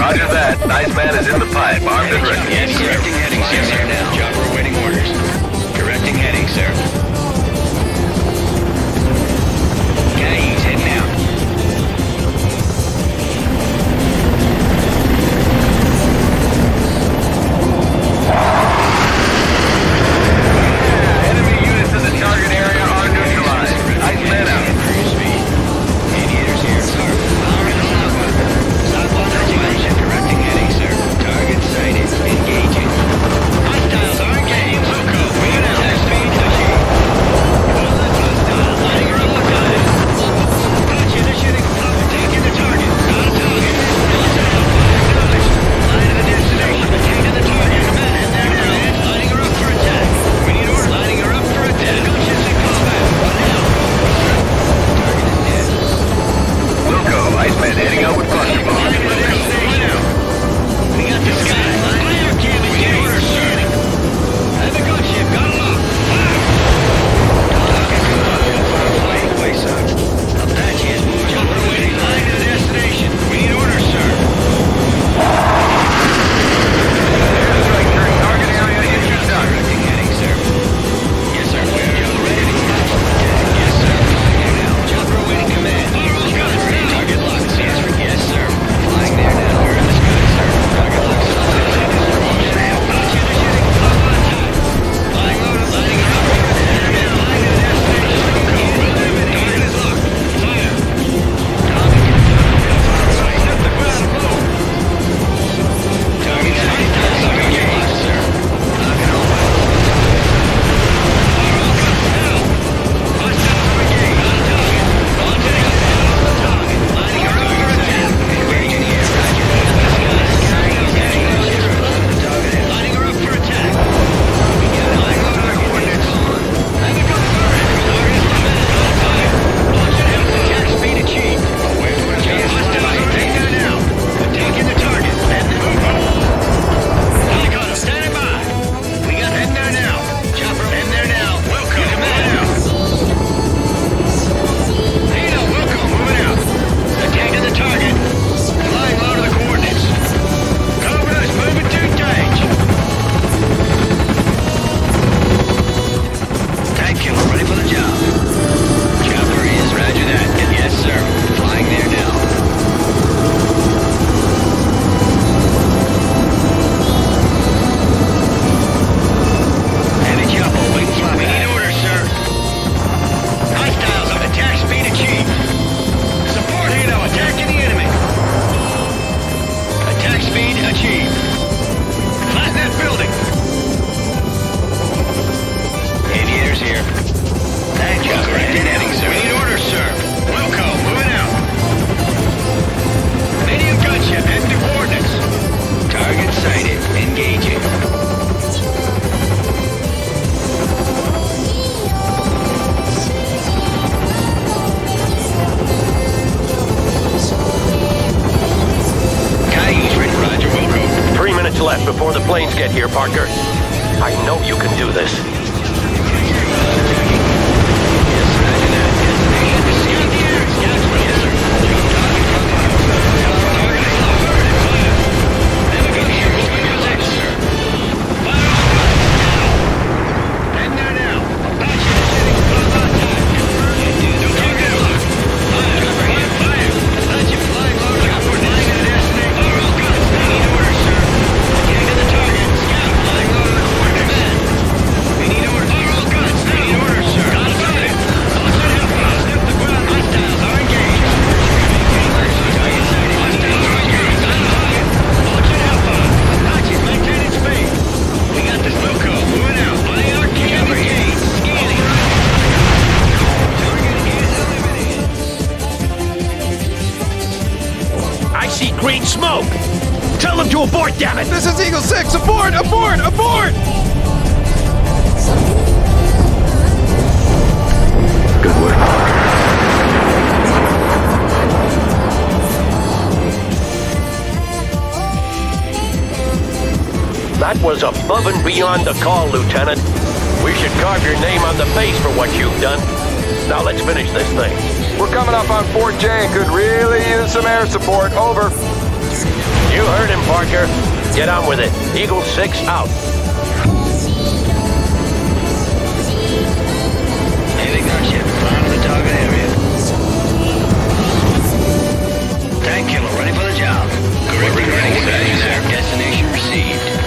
Roger that. Iceman is in the pipe, armed and ready. Yes, correcting heading, sir. Now. Chopper awaiting orders. Correcting heading, sir. He's heading out. Enemy units in the target area are neutralized. Iceman out. Aviators here, sir. Stop on situation. Correcting heading, sir. Target sighted. Engaging. Hostiles are engaged. Loco, moving out. Attack speed achieved. Lighting her up the gun. Gotcha, initiating. Taking the target. Got a target. Line of the destination. Taking the target. And there now. Lighting her up for attack. We need order. Lighting her up for attack. Gunships in combat. Now. Target is dead. Wilco, Iceman heading out with cluster bombs. We got this guy. Fire cam and get order, sir. Have a gunship. Got him up. Fire. Flying place up. Apache is moving. Jumper waiting. Flying to the destination. We need order, sir. Airstrike during target area issued done. Directing heading, sir. Yes, sir. Jumper ready. Yes, sir. Jumper waiting command. Target locked, sir. Yes, sir. Flying there now. We're in the sky, sir. Target locked. Flying low to lighting up. Flying to the destination. Target is locked. Fire. Set the ground low. Target sighted. Target locked, sir. Knocking on fire. Fire all guns now. Hostiles are engaged. On target. On target. Target. Lining her up for attack. Engaging here. Roger. Lining her up for attack. We got it. Lining low to coordinates. Have a gun fire. Target is locked. Fire. Launch it out. Attack speed achieved. Hostiles are taking it out. Attacking the target. And move on. Helicopter standing by. We got heading there now. Chopper heading there now. Welcome. Moving out. Halo, welcome. Moving out. Attacking the target. Flying low to the coordinates. Cobra's moving to engage. Tank killer ready for the job. Chopper is roger that. Yes, sir. Flying there now. Heavy chopper, wing fly. We need orders, sir. Hostiles on attack speed achieved. Support Halo, attacking the enemy. Attack speed achieved. Flatten that building. Aviators here. Thank you. Corrected heading, sir. We need orders, sir. Wilco, moving out. Medium gunship, heading to coordinates. Target sighted. Engaging. Kai's ready, Roger. Wilco. 3 minutes left before the planes get here, Parker. I know you can do this. Green smoke! Tell them to abort, damn it! This is Eagle 6! Abort! Abort! Abort! Good work. That was above and beyond the call, Lieutenant. We should carve your name on the base for what you've done. Now let's finish this thing. We're coming up on Fort J and could really use some air support. Over. You heard him, Parker. Get on with it. Eagle 6 out. Heavy gunship, flying to the target area. Tank killer ready for the job. Correct, ready, sir. Destination received.